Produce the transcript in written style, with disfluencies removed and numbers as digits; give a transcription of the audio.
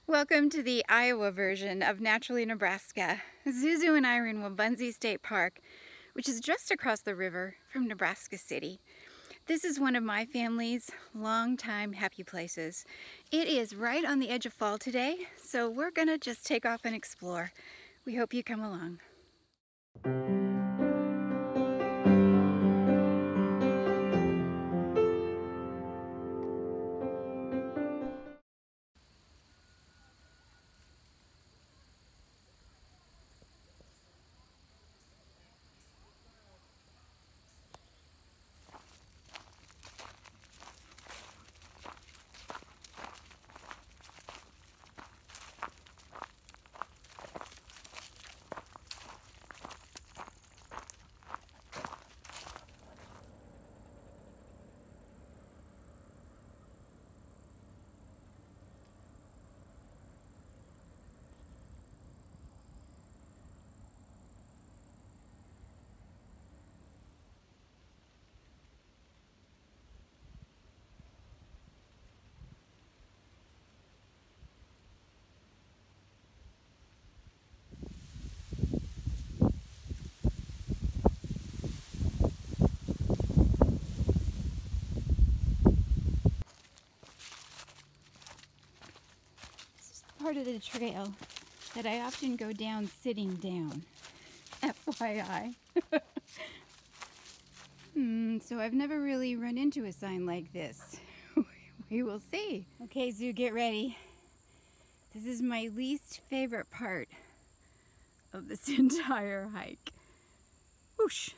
Welcome to the Iowa version of Naturally Nebraska. Zuzu and I are in Wabonsie State Park, which is just across the river from Nebraska City. This is one of my family's longtime happy places. It is right on the edge of fall today, so we're gonna just take off and explore. We hope you come along. Part of the trail that I often go down sitting down. FYI. So I've never really run into a sign like this. We will see. Okay, Zoo, get ready. This is my least favorite part of this entire hike. Whoosh.